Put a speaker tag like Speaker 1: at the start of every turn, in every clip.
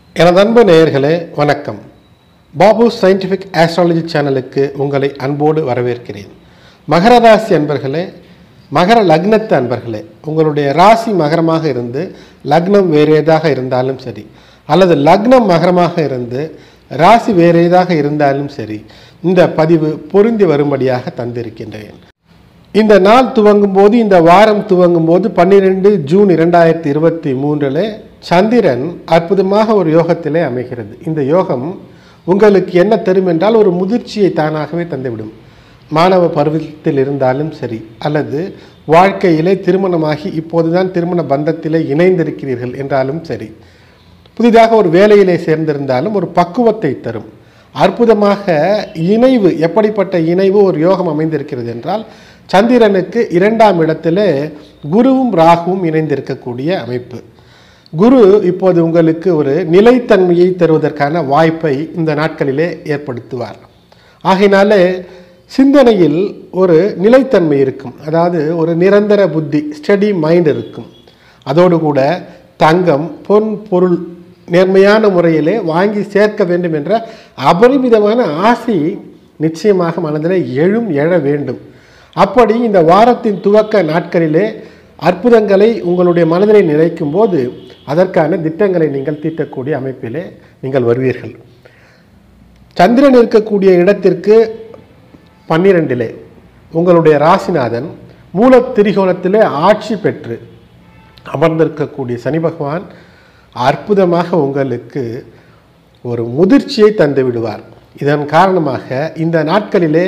Speaker 1: எனது அன்பு நேயர்களே வணக்கம். பாபு சயின்டிஃபிக் ஆஸ்ட்ராலஜி சேனலுக்கு உங்களை அன்போடு வரவேற்கிறேன். மகர ராசி அன்பர்களே, மகர லக்னத்து அன்பர்களே, உங்களுடைய ராசி மகரமாக இருந்து லக்னம் வேறு ஏதாக இருந்தாலும் சரி, அல்லது லக்னம் மகரமாக இருந்து ராசி வேறு ஏதாக இருந்தாலும் சரி, இந்த பதிவு பொருந்தி வரும்படியாக தந்திருக்கின்றேன். இந்த நாள் துவங்கும் போது, இந்த வாரம் துவங்கும் போது 12 ஜூன் 2023 சந்திரன் அற்புதமாக ஒரு யோகத்திலே அமைகிறது. இந்த யோகம் உங்களுக்கு என்ன தரும் என்றால், ஒரு முதிர்ச்சியை தானாகவே தந்துவிடும். மாணவ பருவத்தில் இருந்தாலும் சரி, அல்லது வாழ்க்கையிலே திருமணமாகி இப்போதுதான் திருமண பந்தத்திலே இணைந்திருக்கிறீர்கள் என்றாலும் சரி, புதிதாக ஒரு வேலையிலே சேர்ந்திருந்தாலும் ஒரு பக்குவத்தை தரும். அற்புதமாக இணைவு, எப்படிப்பட்ட இணைவு ஒரு யோகம் அமைந்திருக்கிறது என்றால், சந்திரனுக்கு 2ஆம் இடத்திலே குருவும் ராகுவும் இணைந்திருக்கக்கூடிய அமைப்பு. குரு இப்போது உங்களுக்கு ஒரு நிலைத்தன்மையை தருவதற்கான வாய்ப்பை இந்த நாட்களிலே ஏற்படுத்துவார். ஆகையினாலே சிந்தனையில் ஒரு நிலைத்தன்மை இருக்கும், அதாவது ஒரு நிரந்தர புத்தி, ஸ்டடி மைண்ட் இருக்கும். அதோடு கூட தங்கம், பொன், பொருள் நேர்மையான முறையிலே வாங்கி சேர்க்க வேண்டும் என்ற அபரிமிதமான ஆசை நிச்சயமாக மனதிலே எழ வேண்டும். அப்படி இந்த வாரத்தின் துவக்க நாட்களிலே அற்புதங்களை உங்களுடைய மனதிலே நினைக்கும் போது அதற்கான திட்டங்களை நீங்கள் தீட்டக்கூடிய அமைப்பிலே நீங்கள் வருவீர்கள். சந்திரன் இருக்கக்கூடிய இடத்திற்கு 12 உங்களுடைய ராசிநாதன் மூல திரிகோணத்திலே ஆட்சி பெற்று அமர்ந்திருக்கக்கூடிய சனி பகவான் அற்புதமாக உங்களுக்கு ஒரு முதிர்ச்சியை தந்து விடுவார். இதன் காரணமாக இந்த நாட்களிலே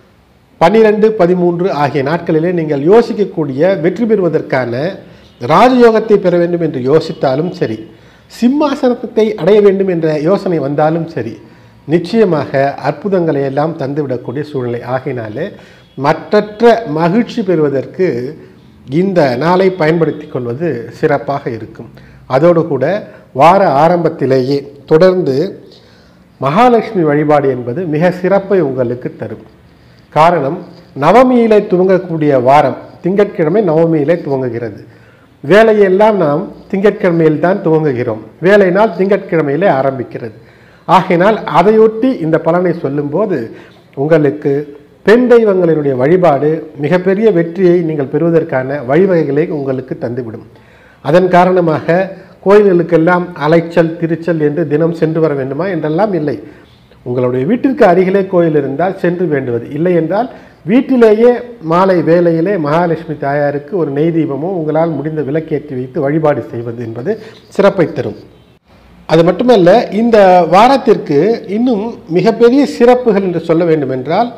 Speaker 1: 12, 13 ஆகிய நாட்களிலே நீங்கள் யோசிக்கக்கூடிய வெற்றி பெறுவதற்கான ராஜயோகத்தை பெற வேண்டும் என்று யோசித்தாலும் சரி, சிம்மாசனத்தை அடைய வேண்டும் என்ற யோசனை வந்தாலும் சரி, நிச்சயமாக அற்புதங்களை எல்லாம் தந்துவிடக்கூடிய சூழ்நிலை. ஆகினாலே மற்றற்ற மகிழ்ச்சி பெறுவதற்கு இந்த நாளை பயன்படுத்தி கொள்வது சிறப்பாக இருக்கும். அதோடு கூட வார ஆரம்பத்திலேயே தொடர்ந்து மகாலட்சுமி வழிபாடு என்பது மிக சிறப்பை உங்களுக்கு தரும். காரணம், நவமியிலே துவங்கக்கூடிய வாரம் திங்கட்கிழமை நவமியிலே துவங்குகிறது. வேலையெல்லாம் நாம் திங்கட்கிழமையில் தான் துவங்குகிறோம். வேலை நாள் திங்கட்கிழமையிலே ஆரம்பிக்கிறது. ஆகையினால் அதையொட்டி இந்த பலனை சொல்லும்போது உங்களுக்கு பெண் தெய்வங்களினுடைய வழிபாடு மிகப்பெரிய வெற்றியை நீங்கள் பெறுவதற்கான வழிவகைகளை உங்களுக்கு தந்துவிடும். அதன் காரணமாக கோயில்களுக்கெல்லாம் அலைச்சல் திருச்சல் என்று தினம் சென்று வர வேண்டுமா என்றெல்லாம் இல்லை. உங்களுடைய வீட்டிற்கு அருகிலே கோயில் இருந்தால் சென்று வேண்டுவது, இல்லை என்றால் வீட்டிலேயே மாலை வேளையிலே மகாலட்சுமி தாயாருக்கு ஒரு நெய் தீபமோ உங்களால் முடிந்த விளக்கேற்றி வைத்து வழிபாடு செய்வது என்பது சிறப்பை தரும். அது மட்டுமல்ல, இந்த வாரத்திற்கு இன்னும் மிகப்பெரிய சிறப்புகள் என்று சொல்ல வேண்டும் என்றால்,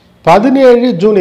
Speaker 1: 17 ஜூன்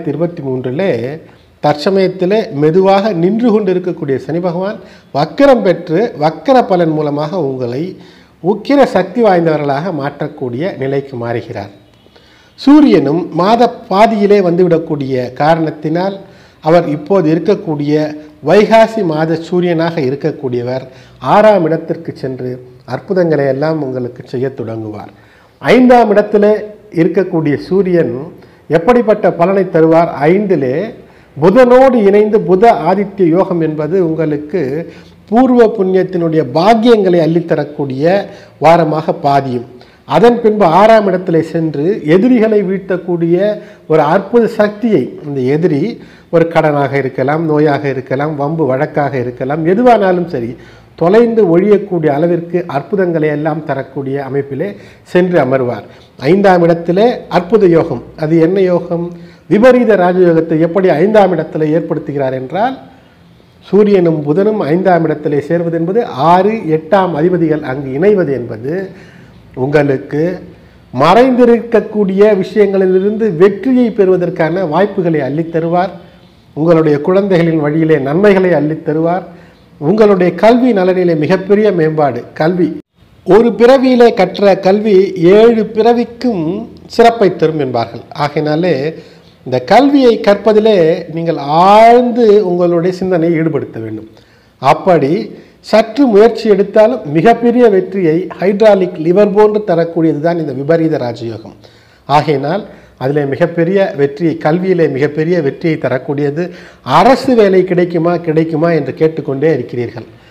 Speaker 1: 2023 தற்சமயத்திலே மெதுவாக நின்று கொண்டு இருக்கக்கூடிய சனி பகவான் வக்கரம் பெற்று வக்கர பலன் மூலமாக உங்களை உக்கிர சக்தி வாய்ந்தவர்களாக மாற்றக்கூடிய நிலைக்கு மாறுகிறார். சூரியனும் மாத பாதியிலே வந்துவிடக்கூடிய காரணத்தினால் அவர் இப்போது இருக்கக்கூடிய வைகாசி மாத சூரியனாக இருக்கக்கூடியவர் 6ஆம் இடத்திற்கு சென்று அற்புதங்களை எல்லாம் உங்களுக்கு செய்ய தொடங்குவார். 5ஆம் இடத்திலே இருக்கக்கூடிய சூரியன் எப்படிப்பட்ட பலனை தருவார்? 5 புதனோடு இணைந்து புத ஆதித்ய யோகம் என்பது உங்களுக்கு பூர்வ புண்ணியத்தினுடைய பாக்கியங்களை அள்ளித்தரக்கூடிய வாரமாக பாதியும். அதன் பின்பு 6ஆம் இடத்திலே சென்று எதிரிகளை வீழ்த்தக்கூடிய ஒரு அற்புத சக்தியை, இந்த எதிரி ஒரு கடனாக இருக்கலாம், நோயாக இருக்கலாம், வம்பு வழக்காக இருக்கலாம், எதுவானாலும் சரி தொலைந்து ஒழியக்கூடிய அளவிற்கு அற்புதங்களை எல்லாம் தரக்கூடிய அமைப்பிலே சென்று அமர்வார். 5ஆம் இடத்திலே அற்புத யோகம். அது என்ன யோகம்? விபரீத ராஜயோகத்தை எப்படி 5ஆம் இடத்திலே ஏற்படுத்துகிறார் என்றால், சூரியனும் புதனும் 5ஆம் இடத்திலே சேர்வது என்பது 6, 8ஆம் அதிபதிகள் அங்கு இணைவது என்பது உங்களுக்கு மறைந்திருக்கக்கூடிய விஷயங்களிலிருந்து வெற்றியை பெறுவதற்கான வாய்ப்புகளை அள்ளித்தருவார். உங்களுடைய குழந்தைகளின் வழியிலே நன்மைகளை அள்ளித்தருவார். உங்களுடைய கல்வி நலனிலே மிகப்பெரிய மேம்பாடு. கல்வி ஒரு பிறவியிலே கற்ற கல்வி 7 பிறவிக்கும் சிறப்பை தரும் என்பார்கள். ஆகையினாலே இந்த கல்வியை கற்பதிலே நீங்கள் ஆழ்ந்து உங்களுடைய சிந்தனையை ஈடுபடுத்த வேண்டும். அப்படி சற்று முயற்சி எடுத்தாலும் மிகப்பெரிய வெற்றியை ஹைட்ராலிக் லிவர் போன்று தரக்கூடியது தான் இந்த விபரீத ராஜயோகம். ஆகையினால் அதில் மிகப்பெரிய வெற்றியை, கல்வியிலே மிகப்பெரிய வெற்றியை தரக்கூடியது. அரசு வேலை கிடைக்குமா என்று கேட்டுக்கொண்டே இருக்கிறீர்கள்.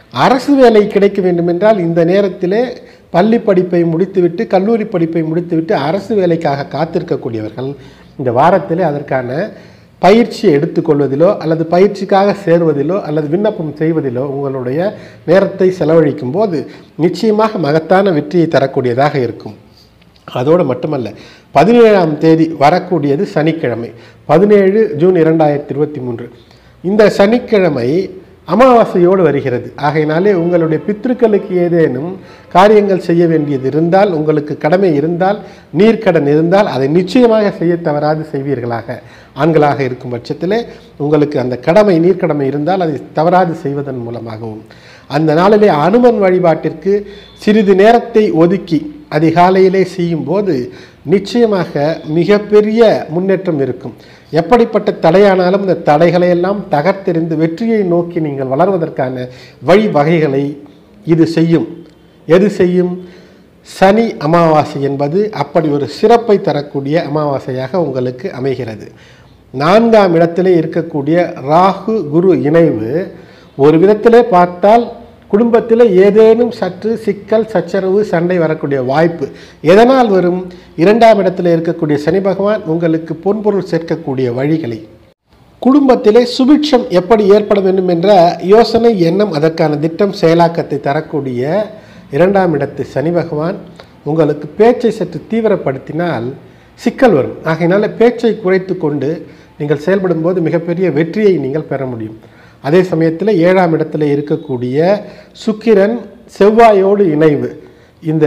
Speaker 1: அரசு வேலை கிடைக்க வேண்டும் என்றால் இந்த நேரத்திலே பள்ளி படிப்பை முடித்துவிட்டு கல்லூரி படிப்பை முடித்துவிட்டு அரசு வேலைக்காக காத்திருக்கக்கூடியவர்கள் இந்த வாரத்திலே அதற்கான பயிற்சியை எடுத்துக்கொள்வதிலோ அல்லது பயிற்சிக்காக சேருவதிலோ அல்லது விண்ணப்பம் செய்வதிலோ உங்களுடைய நேரத்தை செலவழிக்கும் போது நிச்சயமாக மகத்தான வெற்றியை தரக்கூடியதாக இருக்கும். அதோடு மட்டுமல்ல, 17ஆம் தேதி வரக்கூடியது சனிக்கிழமை, 17 ஜூன் 2023. இந்த சனிக்கிழமை அமாவாசையோடு வருகிறது. ஆகையினாலே உங்களுடைய பித்ருக்களுக்கு ஏதேனும் காரியங்கள் செய்ய வேண்டியது இருந்தால், உங்களுக்கு கடமை இருந்தால், நீர்க்கடன் இருந்தால் அதை நிச்சயமாக செய்ய தவறாது செய்வீர்களாக. ஆண்களாக இருக்கும் பட்சத்திலே உங்களுக்கு அந்த கடமை நீர்க்கடமை இருந்தால் அதை தவறாது செய்வதன் மூலமாகவும் அந்த நாளிலே அனுமன் வழிபாட்டிற்கு சிறிது நேரத்தை ஒதுக்கி அதிகாலையிலே செய்யும் போது நிச்சயமாக மிகப்பெரிய முன்னேற்றம் இருக்கும். எப்படிப்பட்ட தடையானாலும் இந்த தடைகளையெல்லாம் தகர்த்தெறிந்து வெற்றியை நோக்கி நீங்கள் வளர்வதற்கான வழிவகைகளை இது செய்யும். எது செய்யும்? சனி அமாவாசை என்பது அப்படி ஒரு சிறப்பை தரக்கூடிய அமாவாசையாக உங்களுக்கு அமைகிறது. 4ஆம் இடத்திலே இருக்கக்கூடிய ராகு குரு இணைவு ஒரு விதத்திலே பார்த்தால் குடும்பத்தில் ஏதேனும் சற்று சிக்கல் சச்சரவு சண்டை வரக்கூடிய வாய்ப்பு எதனால் வரும்? 2ஆம் இடத்தில் இருக்கக்கூடிய சனி பகவான் உங்களுக்கு பொன்பொருள் சேர்க்கக்கூடிய வழிகளை, குடும்பத்திலே சுபிட்சம் எப்படி ஏற்பட வேண்டும் என்ற யோசனை எண்ணம் அதற்கான திட்டம் செயலாக்கத்தை தரக்கூடிய 2ஆம் இடத்து சனி பகவான் உங்களுக்கு பேச்சை சற்று தீவிரப்படுத்தினால் சிக்கல் வரும். ஆகையினால பேச்சை குறைத்து கொண்டு நீங்கள் செயல்படும் போது மிகப்பெரிய வெற்றியை நீங்கள் பெற முடியும். அதே சமயத்தில் 7ஆம் இடத்துல இருக்கக்கூடிய சுக்கிரன் செவ்வாயோடு இணைவு, இந்த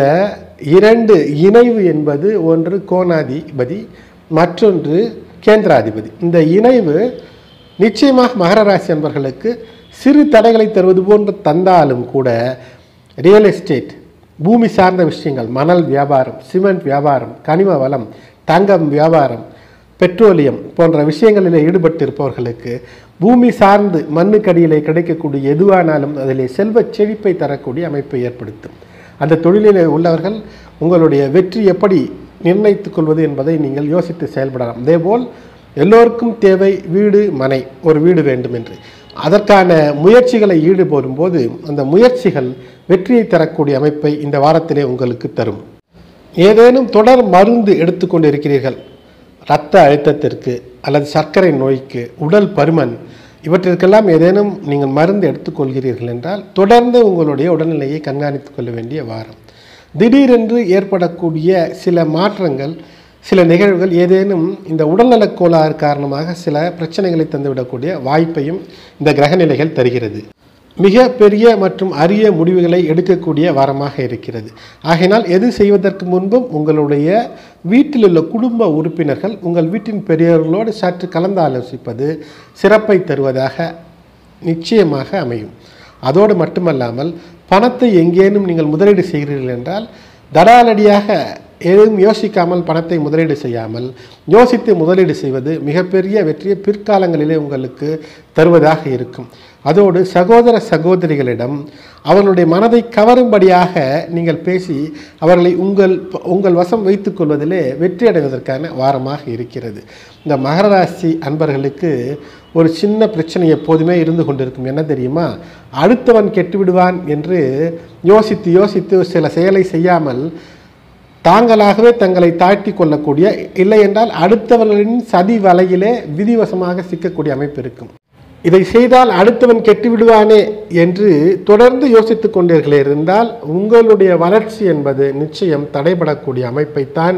Speaker 1: 2 இணைவு என்பது ஒன்று கோணாதிபதி மற்றொன்று கேந்திராதிபதி. இந்த இணைவு நிச்சயமாக மகர ராசி அன்பர்களுக்கு சிறு தடைகளை தருவது போன்று தந்தாலும் கூட ரியல் எஸ்டேட், பூமி சார்ந்த விஷயங்கள், மணல் வியாபாரம், சிமெண்ட் வியாபாரம், கனிம வளம், தங்கம் வியாபாரம், பெட்ரோலியம் போன்ற விஷயங்களில் ஈடுபட்டிருப்பவர்களுக்கு பூமி சார்ந்து மண்ணுக்கடியிலே கிடைக்கக்கூடிய எதுவானாலும் அதிலே செல்வ செழிப்பை தரக்கூடிய அமைப்பை ஏற்படுத்தும். அந்த தொழிலில் உள்ளவர்கள் உங்களுடைய வெற்றி எப்படி நிர்ணயித்துக் கொள்வது என்பதை நீங்கள் யோசித்து செயல்படலாம். அதேபோல் எல்லோருக்கும் தேவை வீடு மனை, ஒரு வீடு வேண்டும் என்று அதற்கான முயற்சிகளை ஈடுபடும் போது அந்த முயற்சிகள் வெற்றியை தரக்கூடிய அமைப்பை இந்த வாரத்திலே உங்களுக்கு தரும். ஏதேனும் தொடர் மருந்து எடுத்துக்கொண்டு இருக்கிறீர்கள், இரத்த அழுத்தத்திற்கு அல்லது சர்க்கரை நோய்க்கு, உடல் பருமன், இவற்றிற்கெல்லாம் ஏதேனும் நீங்கள் மருந்து எடுத்துக்கொள்கிறீர்கள் என்றால் தொடர்ந்து உங்களுடைய உடல்நிலையை கண்காணித்துக் கொள்ள வேண்டிய வாரம். திடீரென்று ஏற்படக்கூடிய சில மாற்றங்கள், சில நிகழ்வுகள் ஏதேனும் இந்த உடல்நலக் கோளாறு காரணமாக சில பிரச்சனைகளை தந்துவிடக்கூடிய வாய்ப்பையும் இந்த கிரகநிலைகள் தருகிறது. மிக பெரிய மற்றும் அரிய முடிவுகளை எடுக்கக்கூடிய வாரமாக இருக்கிறது. ஆகையினால் எது செய்வதற்கு முன்பும் உங்களுடைய வீட்டில் உள்ள குடும்ப உறுப்பினர்கள், உங்கள் வீட்டின் பெரியவர்களோடு சற்று கலந்து ஆலோசிப்பது சிறப்பை தருவதாக நிச்சயமாக அமையும். அதோடு மட்டுமல்லாமல் பணத்தை எங்கேனும் நீங்கள் முதலீடு செய்கிறீர்கள் என்றால் தடாலடியாக எதுவும் யோசிக்காமல் பணத்தை முதலீடு செய்யாமல் யோசித்து முதலீடு செய்வது மிகப்பெரிய வெற்றியை பிற்காலங்களிலே உங்களுக்கு தருவதாக இருக்கும். அதோடு சகோதர சகோதரிகளிடம் அவர்களுடைய மனதை கவரும்படியாக நீங்கள் பேசி அவர்களை உங்கள் வசம் வைத்துக் கொள்வதிலே வெற்றி அடைவதற்கான வாரமாக இருக்கிறது. இந்த மகர ராசி அன்பர்களுக்கு ஒரு சின்ன பிரச்சனை எப்போதுமே இருந்து கொண்டிருக்கும். என்ன தெரியுமா? அடுத்தவன் கெட்டு விடுவான் என்று யோசித்து யோசித்து சில செயலை செய்யாமல் தாங்களாகவே தங்களை தாழ்த்தி கொள்ளக்கூடிய, இல்லை என்றால் அடுத்தவர்களின் சதி வலையிலே விதிவசமாக சிக்கக்கூடிய அமைப்பு இருக்கும். இதை செய்தால் அடுத்தவன் கெட்டு விடுவானே என்று தொடர்ந்து யோசித்து கொண்டீர்களே இருந்தால் உங்களுடைய வளர்ச்சி என்பது நிச்சயம் தடைபடக்கூடிய அமைப்பைத்தான்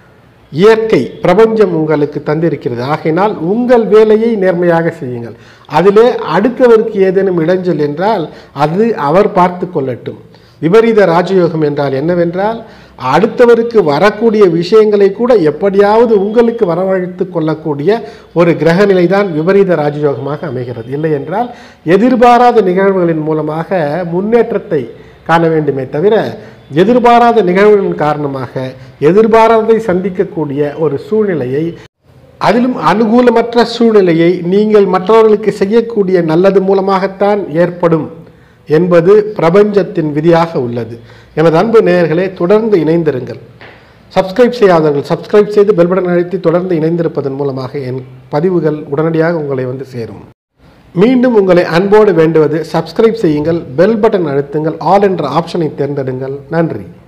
Speaker 1: இயற்கை பிரபஞ்சம் உங்களுக்கு தந்திருக்கிறது. ஆகையினால் உங்கள் வேலையை நேர்மையாக செய்யுங்கள். அதிலே அடுத்தவருக்கு ஏதேனும் இடைஞ்சல் என்றால் அது அவர் பார்த்து கொள்ளட்டும். விபரீத ராஜயோகம் என்றால் என்னவென்றால் அடுத்தவருக்கு வரக்கூடிய விஷயங்களை கூட எப்படியாவது உங்களுக்கு வரவழைத்து கொள்ளக்கூடிய ஒரு கிரக நிலைதான் விபரீத ராஜயோகமாக அமைகிறது. இல்லை என்றால் எதிர்பாராத நிகழ்வுகளின் மூலமாக முன்னேற்றத்தை காண வேண்டுமே தவிர எதிர்பாராத நிகழ்வுகளின் காரணமாக எதிர்பாராததை சந்திக்கக்கூடிய ஒரு சூழ்நிலையை, அதிலும் அனுகூலமற்ற சூழ்நிலையை நீங்கள் மற்றவர்களுக்கு செய்யக்கூடிய நல்லது மூலமாகத்தான் ஏற்படும் என்பது பிரபஞ்சத்தின் விதியாக உள்ளது. எனது அன்பு நேயர்களே, தொடர்ந்து இணைந்திருங்கள். சப்ஸ்கிரைப் செய்யாதவர்கள் சப்ஸ்கிரைப் செய்து பெல் பட்டன் அழுத்தி தொடர்ந்து இணைந்திருப்பதன் மூலமாக என் பதிவுகள் உடனடியாக உங்களை வந்து சேரும். மீண்டும் உங்களை அன்போடு வேண்டுவது சப்ஸ்கிரைப் செய்யுங்கள், பெல் பட்டன் அழுத்துங்கள், ஆல் என்ற ஆப்ஷனை தேர்ந்தெடுங்கள். நன்றி.